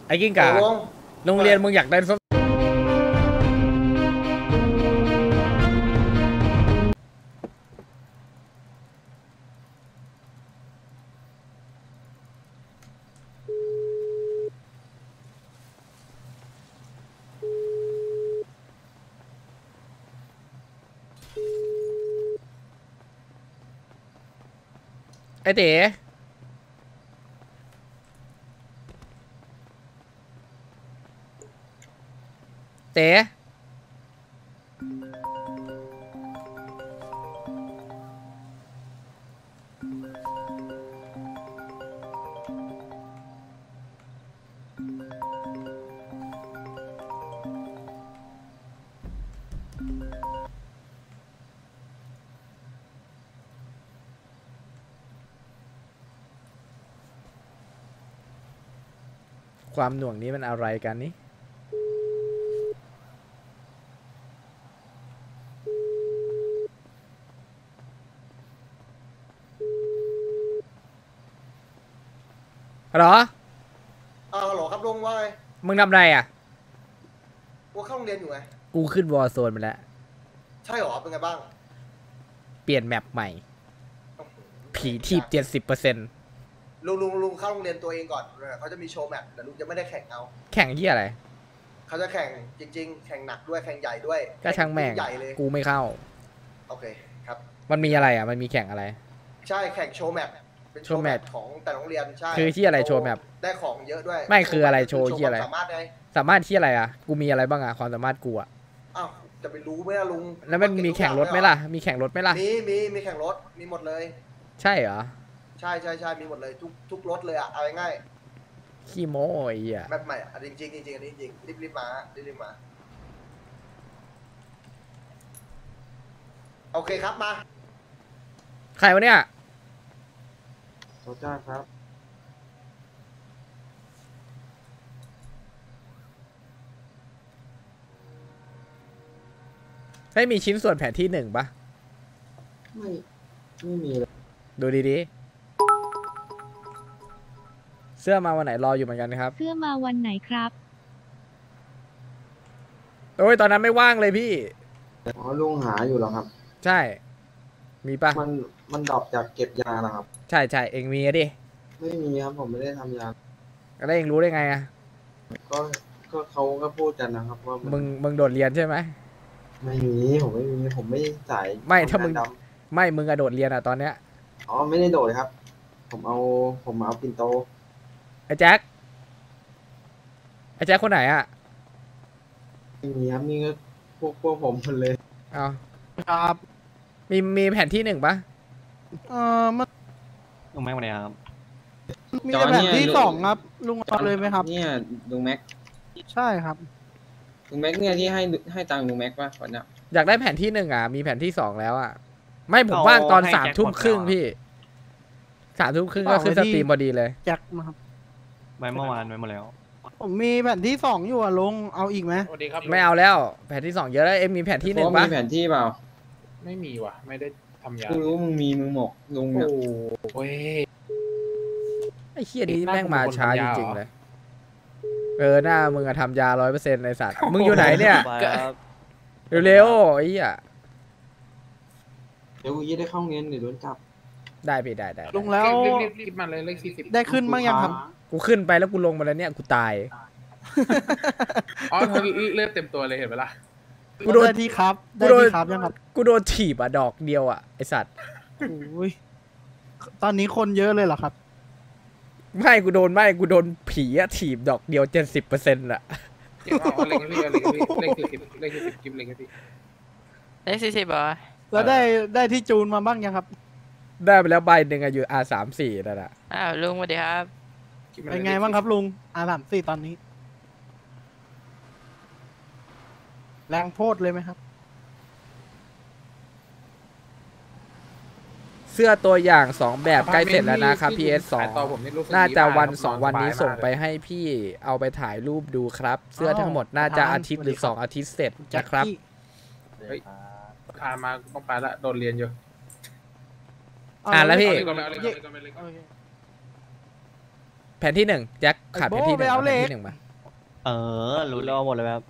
ไอ้กิ้งก่าโรงเรียนมึงอยากได้ไอ้เต๋เต๋ความหน่วงนี้มันอะไรกันนี่เหรอฮัลโหลครับลุงว่าไงมึงทำไรอ่ะกูเข้าโรงเรียนอยู่ไงกูขึ้นวอร์โซนไปแล้วใช่หรอเป็นไงบ้างเปลี่ยนแมปใหม่ผีทีบ70% ลุงเข้าโรงเรียนตัวเองก่อนเขาจะมีโชว์แมปแต่ลุงจะไม่ได้แข่งเอาแข่งที่อะไรเขาจะแข่งจริงๆแข่งหนักด้วยแข่งใหญ่ด้วยก็ช่างแม่งใหญ่เลยกูไม่เข้าโอเคครับมันมีอะไรอ่ะมันมีแข่งอะไรใช่แข่งโชว์แมปเป็นโชว์แมปของแต่โรงเรียนใช่คือที่อะไรโชว์แมปได้ของเยอะด้วยไม่คืออะไรโชว์ที่อะไรสามารถไงสามารถที่อะไรอ่ะกูมีอะไรบ้างอ่ะความสามารถกูอ่ะอ้าวจะไปรู้ไหมล่ะลุงแล้วมันมีแข่งรถไหมล่ะมีแข่งรถไหมล่ะมีแข่งรถมีหมดเลยใช่เหรอใช่มีหมดเลยทุกรถเลยอ่ะเอาง่ายขี้โม้ไอ้เหี้ยแบบใหม่อ่ะจริงอันนี้จริงรีบมาโอเคครับมาใครวะเนี่ยโซจ้าครับให้มีชิ้นส่วนแผนที่1ปะไม่มีเลยดูดีๆเสื้อมาวันไหนรออยู่เหมือนกันครับเสื้อมาวันไหนครับโอ้ยตอนนั้นไม่ว่างเลยพี่อ๋อลุงหาอยู่เหรอครับใช่มีปะมันดรอปจากเก็บยาเหรอครับใช่เองมีดิไม่มีครับผมไม่ได้ทำยาแล้วเองรู้ได้ไงอะก็เขาก็พูดกันนะครับว่ามึงโดดเรียนใช่ไหมไม่มีผมไม่ใส่ไม่ถ้ามึงอะโดดเรียนอะตอนเนี้ยอ๋อไม่ได้โดดครับผมเอาปิ่นโตไอ้แจ็คคนไหนอะไม่มีครับนี่ก็พวกผมคนเลยเอาครับมีแผนที่1ปะมันลุงแม็กมาเนี่ยครับมีแผนที่2ครับลุงเอาเลยไหมครับเนี่ยลุงแม็กใช่ครับลุงแม็กเนี่ยที่ให้ตังค์ลุงแม็กป่ะวันนี้อยากได้แผนที่1อ่ะมีแผนที่2แล้วอ่ะไม่ผมว่างตอน3 ทุ่มครึ่งพี่3 ทุ่มครึ่งก็คือสตรีมพอดีเลยแจ็คมาครับไว้เมื่อวานไว้หมดแล้วผมมีแผนที่2อยู่อ่ะลุงเอาอีกไหมสวัสดีครับไม่เอาแล้วแผนที่2เยอะแล้วเอ็มมีแผนที่1ปะมีแผนที่เปล่าไม่มีว่ะไม่ได้ทำยากูรู้มึงมีมึงหมกลุงเนี่ยโอ้ยไอ้เหี้ยนี้แม่งมาช้าจริงๆเลยหน้ามึงอะทำยา100%ในสัตว์มึงอยู่ไหนเนี่ยเร็วๆไอ้เหี้ยเดี๋ยวกูยี่ได้เข้าเงินเดี๋ยวโดนจับได้พี่ได้ลุงแล้วรีบมาเลยเลข40 ได้ขึ้นบ้างยังครับกูขึ้นไปแล้วกูลงมาแล้วเนี่ยกูตายอ๋อเลือดเต็มตัวเลยเห็นไหมล่ะกูโดนที่ครับได้ที่ครับยังครับกูโดนถีบอะดอกเดียวอะไอสัตว์ตอนนี้คนเยอะเลยเหรอครับไม่กูโดนผีอะถีบดอกเดียว70%อะเอาเลขพี่เลข40กิฟต์เลขพี่เลข40เหรอแล้วได้ที่จูนมาบ้างยังครับได้ไปแล้วใบหนึ่งอะอยู่ R34นั่นแหละลุงสวัสดีครับเป็นไงบ้างครับลุง R34ตอนนี้แรงโพดเลยไหมครับเสื้อตัวอย่าง2แบบใกล้เสร็จแล้วนะครับ PS2 น่าจะวัน2วันนี้ส่งไปให้พี่เอาไปถ่ายรูปดูครับเสื้อทั้งหมดน่าจะอาทิตย์หรือ2อาทิตย์เสร็จนะครับพามาต้องไปละโดนเรียนอยู่แล้วพี่แผนที่หนึ่งแจ็คขาดแผนที่หนึ่งเอาเอาเหล็แผนกที่หนึ่งมารู้แล้วหมดเลยครับ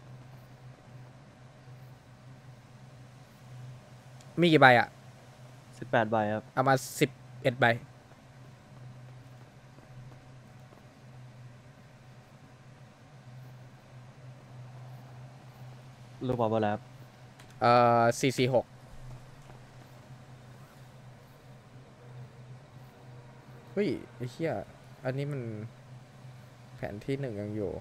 มีกี่ใบอ่ะ 18 ใบครับเอามา11 ใบรู้เปล่าแล้วครับ 446เฮ้ยไอ้เหี้ยอันนี้มันแผนที่หนึ่งยังอยู่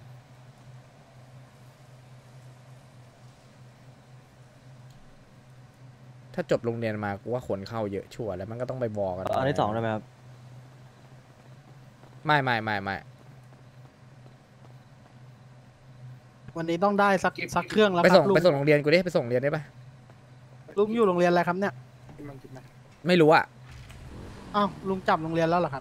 ถ้าจบโรงเรียนมากูว่าคนเข้าเยอะชัวร์แล้วมันก็ต้องไปบอกกันอันที่2ได้ไหมครับไม่วันนี้ต้องได้สักเครื่องแล้วไปคส่รังบลุงไปส่งโรงเรียนกูดิไปส่งโรงเรียนได้ปะลุงอยู่โรงเรียนอะไรครับเนี่ยไม่รู้อ่ะอ้าวลุงจับโรงเรียนแล้วเหรอครับ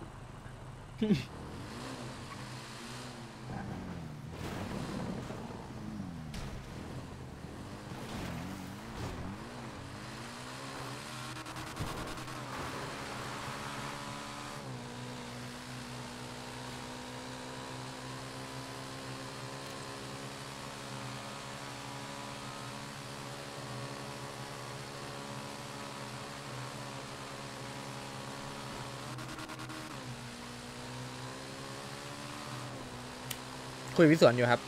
คุยวิศวรอยู่ครับ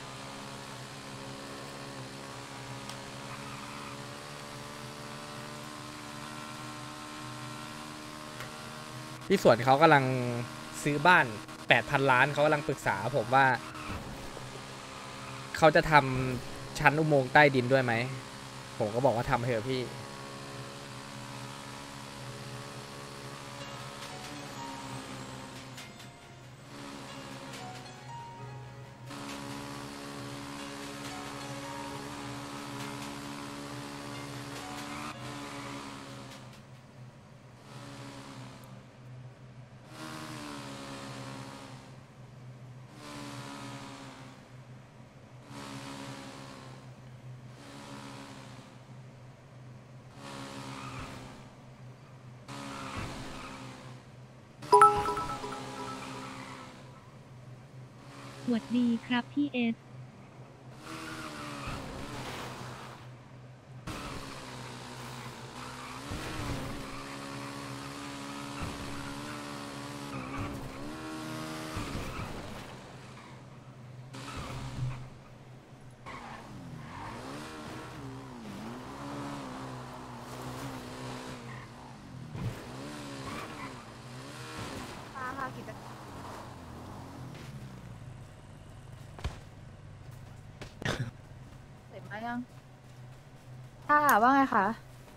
วิศวรเขากำลังซื้อบ้าน 8,000 ล้านเขากำลังปรึกษาผมว่าเขาจะทำชั้นอุโมงค์ใต้ดินด้วยไหมผมก็บอกว่าทำเถอะพี่สวัสดีครับพี่เอสเสร็จไหมยังค่ะว่าไงคะ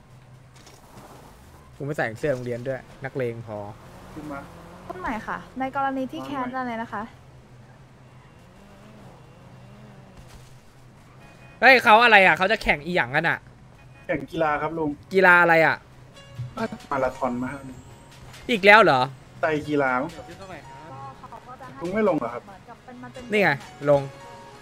กูไม่ใส่เสื้อโรงเรียนด้วยนักเลงพอต้นไหนค่ะ ในกรณีที่แคสอะไรนะคะเฮ้ยเขาอะไรอ่ะเขาจะแข่งอีหยังกันอ่ะแข่งกีฬาครับลุงกีฬาอะไรอ่ะมาราธอนมาอีกแล้วเหรอไตรกีฬามั้งลุงไม่ลงเหรอครับเหมือนกับเป็นมันเป็นนี่ไงลง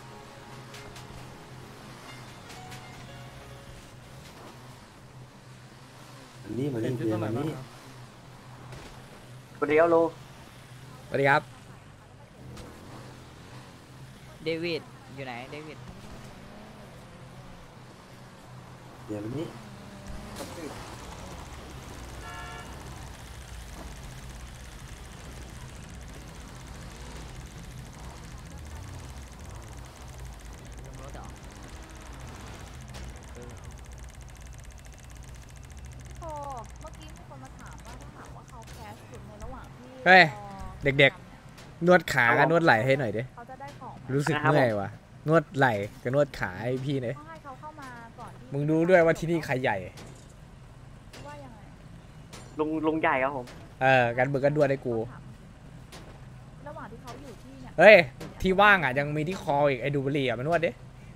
นี่มานี่เรียนมานี่สวัสดีครับลุงสวัสดีครับเดวิด อยู่ไหน เดวิดเรียนมานี่โอ้เมื่อกี้มีคนมาถามว่าถ้าหากว่าเขาแคสอยู่ในระหว่างที่เฮ้ยรอเด็กๆ นวดขากับนวดไหล่ให้หน่อยดิเขาจะได้ของไหมรู้สึกเมื่อยว่ะ นวดไหล่กับนวดขาให้พี่หน่อยต้องให้เขาเข้ามาก่อนที่มึงดูด้วยว่าที่นี่ใครใหญ่ว่ายังไงลุงใหญ่ครับผมกันเบิกกันนวดให้กูระหว่างที่เขาอยู่ที่เนี่ยเฮ้ย ที่ว่างอ่ะยังมีที่คออีกไอ้ดูบุหรี่อ่ะมานวดดิ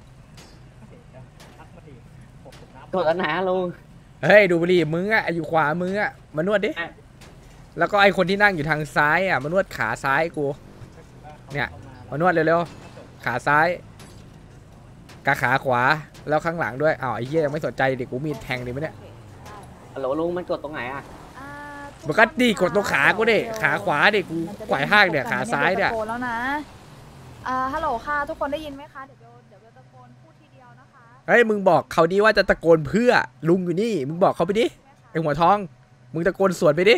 กดอันไหนลุงเฮ้ยดูบุหรี่มึงอ่ะอยู่ขวามึงอ่ะมานวดดิ แล้วก็ไอ้คนที่นั่งอยู่ทางซ้ายอ่ะมานวดขาซ้ายกู เนี่ยมานวดเร็วๆ ขาซ้ายกับขาขวา แล้วข้างหลังด้วย อ้าวไอ้เหี้ยยังไม่สนใจดิกูมีดแทงดิไหมเนี่ยฮัลโหลลุงมันกดตรงไหนอ่ะอ่ามันก็ดีกดตรงขากูดิขาขวาดิกูไขว่ห้างเนี่ยขาซ้ายเนี่ยตะโกนแล้วนะฮัลโหลค่ะทุกคนได้ยินไหมคะเดี๋ยวตะโกนพูดทีเดียวนะคะเฮ้ยมึงบอกเขาดีว่าจะตะโกนเพื่อลุงอยู่นี่มึงบอกเขาไปดิไอหัวทองมึงตะโกนสวนไปดิ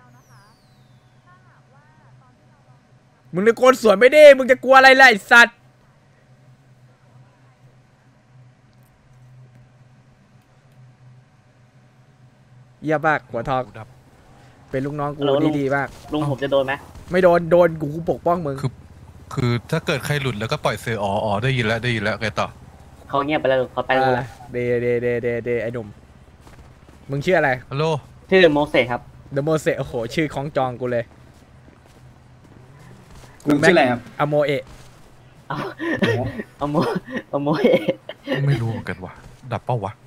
มึงตะโกนสวนไปดิมึงจะกลัวอะไรล่ะไอสัตว์เยี่ยมมากหัวทองเป็นลูกน้องกูดีมากลุงผมจะโดนไหมไม่โดนกูปกป้องมึงคือถ้าเกิดใครหลุดแล้วก็ปล่อยเซอร์อ๋อได้ยินแล้วไงต่อเขาเงียบไปแล้วเขาไปแล้วเดไอ้หนุ่มมึงชื่ออะไรฮัลโหลชื่อโมเสสครับเดอะโมเสโอ้โหชื่อของจองกูเลยลุงชื่ออะไรครับอโมเอะเอาโมเอไม่รู้เหมือนกันว่ะดับเป้าวะ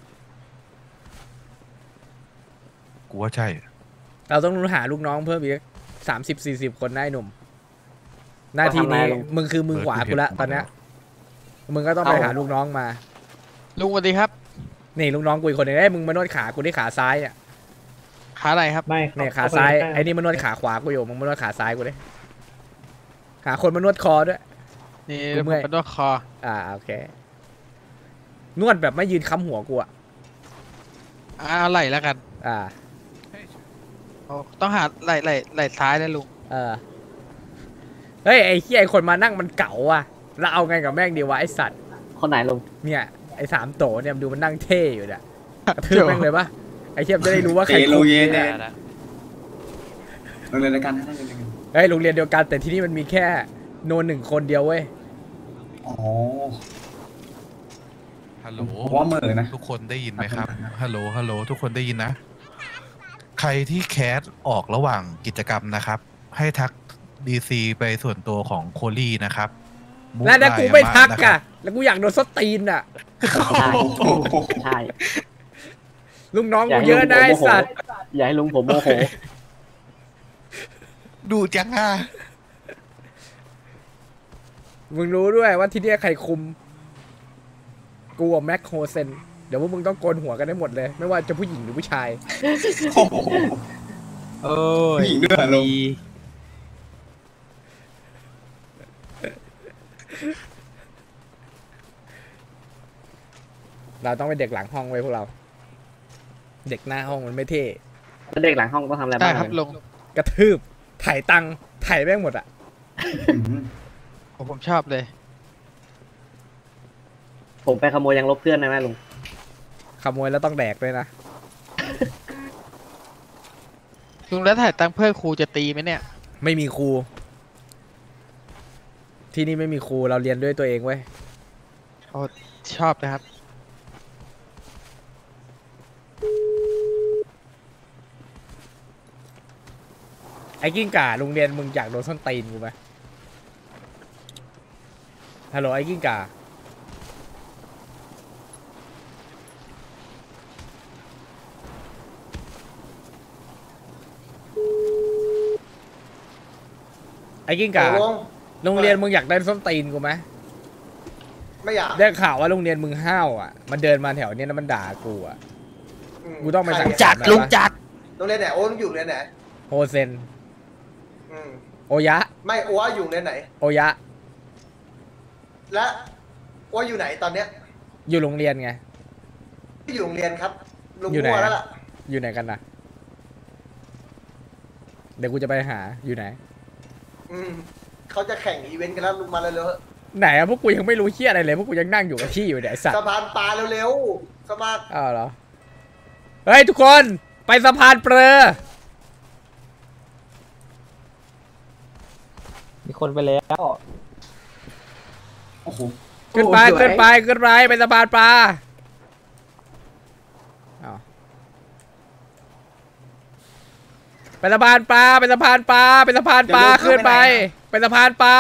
กูว่าใช่เราต้องหาลูกน้องเพิ่มอีก30-40 คนได้หนุ่มหน้าที่นี้มึงคือมือขวากูละตอนเนี้ยมึงก็ต้องไปหาลูกน้องมาลุงสวัสดีครับนี่ลูกน้องกูอีกคนนึงไอ้มึงมานวดขากูที่ขาซ้ายอ่ะขาอะไรครับเนี่ยขาซ้ายไอ้นี่มานวดขาขวากูอยู่มึงมานวดขาซ้ายกูดิหาคนมานวดคอด้วยนี่กูผมเมื่อยเป็นนวดคอโอเคนวดแบบไม่ยืนค้ำหัวกูอ่ะไหล่แล้วกันต้องหาไหล่ซ้ายนะลุงเฮ้ยไอ้เหี้ยไอ้คนมานั่งมันเก๋าอ่ะแล้วเอาไงกับแม่งดีวะไอ้สัตว์คนไหนลุงเนี่ยไอ้3โตเนี่ยดูมันนั่งเท่อยู่เนี่ยกระทืบแม่งเลยปะไอ้เทียมจะได้รู้ว่าใครคุมเนี่ยโรงเรียนเดียวกันเฮ้ยโรงเรียนเดียวกันแต่ที่นี่มันมีแค่โน1 คนเดียวเว้ยอ๋อฮัลโหลผมว่าเหม่อนะทุกคนได้ยินไหมครับฮัลโหลทุกคนได้ยินนะใครที่แคสออกระหว่างกิจกรรมนะครับ ให้ทัก DC ไปส่วนตัวของโคลี่นะครับแล้วถ้ากูไม่ทักอะแล้วกูอยากโดนสตีนอะใช่ลุงน้องกูเยอะนะไอ้สัตว์อย่าให้ลุงผมโมโหดูจังอ่ะมึงรู้ด้วยว่าที่นี่ใครคุมกูกับแม็กโฮเซนเดี๋ยวพวกมึงต้องโกนหัวกันได้หมดเลยไม่ว่าจะผู้หญิงหรือผู้ชายผู้หญิงด้วยลุงเราต้องเป็นเด็กหลังห้องไว้พวกเรา เด็กหน้าห้องมันไม่เท่แล้วเด็กหลังห้องต้องทำอะไรได้บ้างครับลุงกระทืบถ่ายตังค์ถ่ายแม่งหมดอะผมชอบเลยผมไปขโมยยังลบเพื่อนได้ไหมลุงขโมยแล้วต้องแดกด้วยนะลุงแล้วถ่ายตังค์เพื่อนครูจะตีไหมเนี่ยไม่มีครูที่นี่ไม่มีครูเราเรียนด้วยตัวเองเว้ยชอบนะครับไอ้กิ้งก่าโรงเรียนมึงอยากโดนส้นตีนกูไหมฮัลโหลไอ้กิ้งก่าไอ้กิ้งก่าโรงเรียนมึงอยากได้ส้นตีนกูไหมไม่อยากได้ข่าวว่าโรงเรียนมึงห้าวอ่ะมันเดินมาแถวเนี้ยแล้วมันด่ากูอ่ะกูต้องไปสั่งจัดลุงจัดโรงเรียนไหนโอ้ต้องอยู่โรงเรียนไหนโฮเซนโอยะไม่โอ้อยู่โรงเรียนไหนโอยะและโอ้อยู่ไหนตอนเนี้ยอยู่โรงเรียนไงที่อยู่โรงเรียนครับลุงอยู่ไหนมั่วแล้วล่ะอยู่ไหนกันนะเดี๋ยวกูจะไปหาอยู่ไหนเขาจะแข่งอีเวนต์กันแล้วลุงมาเร็วไหนอะพวกกูยังไม่รู้เหี้ยอะไรเลยพวกกูยังนั่งอยู่กับที่อยู่เนี่ยไอ้สัตๆสะว์พานปลาเร็วๆสมัครอ้าวเหรอเฮ้ยทุกคนไปสะพานเปรอมีคนไปแล้วโอ้โหขึ้นไปไปสะพานปลาอ้าวไปสะพานปลาขึ้นไปไปสะพานปลา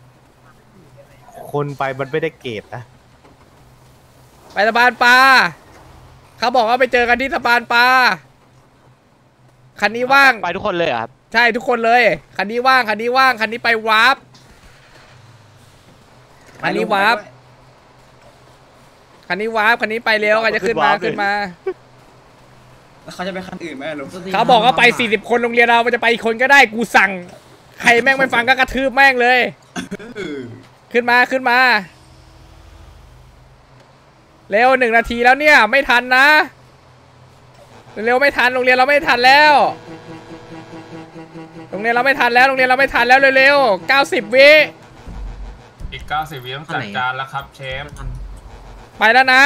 คนไปมันไม่ได้เก็บนะไปสะพานปลาเขาบอกว่าไปเจอกันที่สะพานปลาคันนี้ว่างไปทุกคนเลยครับใช่ทุกคนเลยคันนี้ว่างคันนี้ไปวาร์ปคันนี้วาร์ปคันนี้ไปเร็วใครจะขึ้นมาแล้วเขาจะไปคันอื่นไหมลุงเขาบอกว่าไป40คนโรงเรียนเรามันจะไปอีกคนก็ได้กูสั่งใครแม่งไม่ฟังก็กระทืบแม่งเลยขึ้นมาเร็ว1 นาทีแล้วเนี่ยไม่ทันนะเร็วไม่ทันโรงเรียนเราไม่ทันแล้วเร็ว90 วิอีก90 วิต้องจัดการแล้วครับเชฟไปแล้วนะ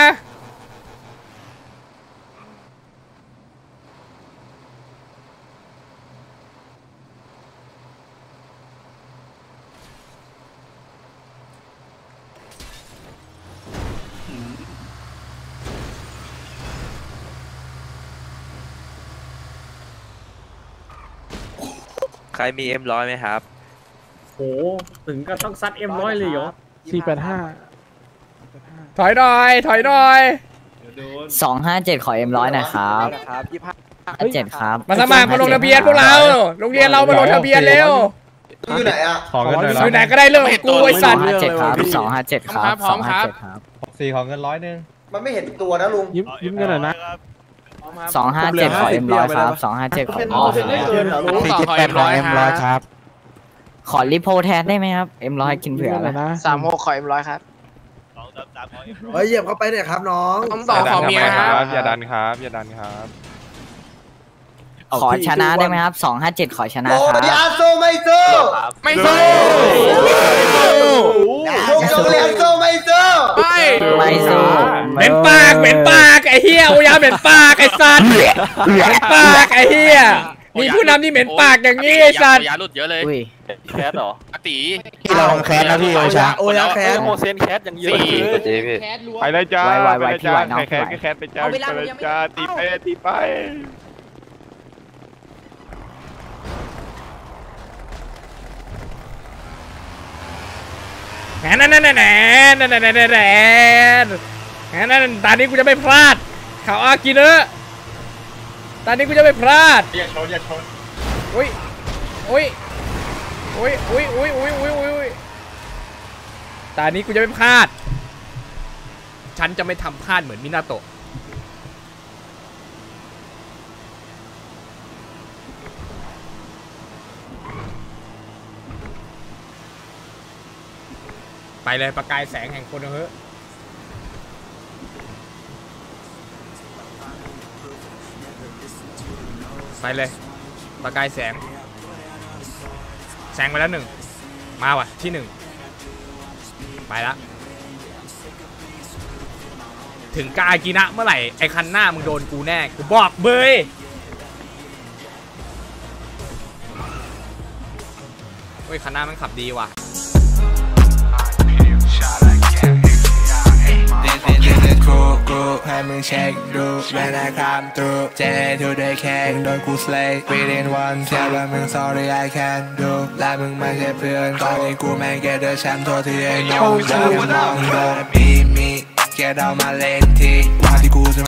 ใครมี M100 ไหมครับโหถึงก็ต้องซัดM100เลยเหรอถอยหน่อย 257 ขอ M100 นะครับ7ครับมาสมัครมาลงทะเบียนพวกเราโรงเรียนเรามาลงทะเบียนเร็วอยู่ไหนอ่ะขอเงินหน่อยอยู่ไหนก็ได้เรื่องของกูไอ้สัตว์ 257ครับ257ครับ257ครับ 4 ของเงิน100 นึงมันไม่เห็นตัวนะลุงยิ้มกันหน่อยนะ 257 ขอ M100 ครับ257ขอ M100 ครับขอรีโพแทนได้ไหมครับ M100 กินเผื่อนะ 36ขอ M100 ครับเฮ้ยเหยียบเข้าไปเนี่ยครับน้องต่อขอเมียครับอย่าดันครับขอชนะได้ไหมครับ257ขอชนะโอ้ครับยอาโซไม่สู้ไม่สู้โรงเรียนโซไม่สู้ไม่สู้เหม็นปากไอ้เหี้ยโอยาเหม็นปากไอ้สัตว์เหม็นปากไอ้เหี้ยมีผู้นำที่เหม็นปากอย่างนี้ไอ้สัตว์ยาหลุดเยอะเลยอุ้ยแคสเหรออติพี่เราแคสนะพี่โอชาโอ้ยแคสโมเซนแคสอย่างเยอะเลยไปเลยจ้าไวพี่ไหวน้องแคสก็แคสไปจ้าไปเลยจ้าตีไปนั่นตอนนี้กูจะไม่พลาดเขาอากิเนอะตอนนี้กูจะไม่พลาดอย่าชนอุ้ยตอนนี้กูจะไม่พลาดฉันจะไม่ทำพลาดเหมือนมินาโตะไปเลยประกายแสงแห่งคนเฮ้ยไปเลยประกายแสงไปแล้ว1มาว่ะที่1ไปแล้วถึงกากินะเมื่อไหร่ไอ้คันหน้ามึงโดนกูแน่กูบอกเบยเฮ้ยคันหน้ามันขับดีว่ะให้มึงเช็คดูเวลาคำตูเจทูได้แค่โดนกูสเลย์ within one แค่ว่ามึง sorry I can't do และมึงไม่ใช่เพื่อนตอนนี้กูแม่งแกเดอร์แชมป์ตัวที่ไอ้น้องจะมองโดนบีมีแกเดามาเล่นทีว่าที่กูจะ